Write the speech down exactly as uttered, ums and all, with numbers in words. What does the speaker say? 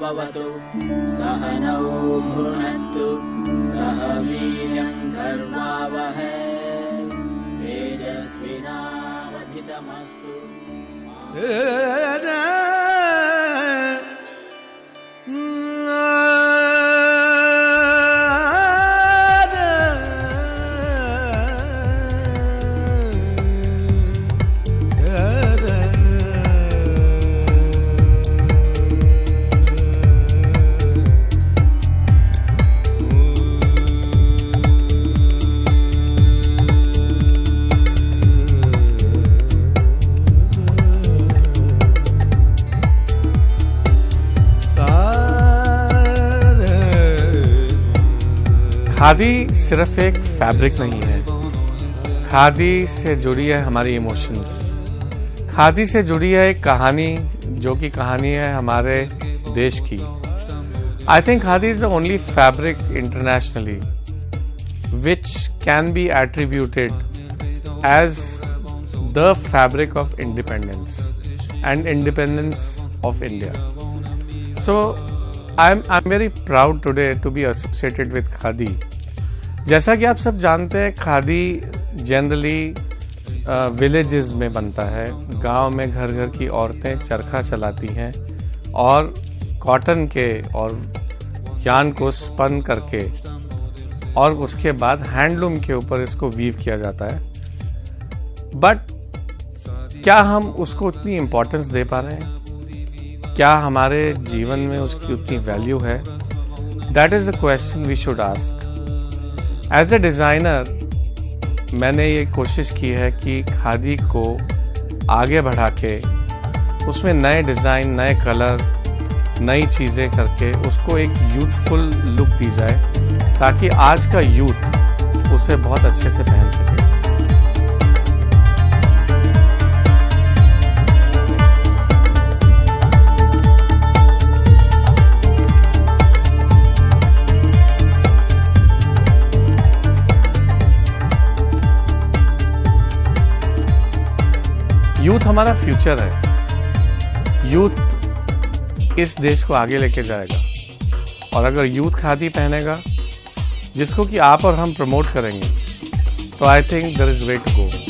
भवतु सहनौ भुनक्तु सह वीर्यं कर्वावहै तेजस्विनावधितमस्तु। खादी सिर्फ एक फैब्रिक नहीं है, खादी से जुड़ी है हमारी इमोशंस, खादी से जुड़ी है एक कहानी जो कि कहानी है हमारे देश की। I think khadi is the only fabric internationally which can be attributed as the fabric of independence and independence of India. So I am I am very proud today to be associated with khadi. जैसा कि आप सब जानते हैं, khadi generally villages में बनता है, गांव में घर घर की औरतें चरखा चलाती हैं और कॉटन के और यान को स्पन करके और उसके बाद हैंडलूम के ऊपर इसको वीव किया जाता है। बट क्या हम उसको उतनी इम्पोर्टेंस दे पा रहे हैं? क्या हमारे जीवन में उसकी उतनी वैल्यू है? That is the question we should ask. As a designer मैंने ये कोशिश की है कि खादी को आगे बढ़ा के उसमें नए डिज़ाइन, नए कलर, नई चीज़ें करके उसको एक यूथफुल लुक दी जाए ताकि आज का यूथ उसे बहुत अच्छे से पहन सके। यूथ हमारा फ्यूचर है, यूथ इस देश को आगे लेके जाएगा और अगर यूथ खादी पहनेगा जिसको कि आप और हम प्रमोट करेंगे तो I think there is way to go.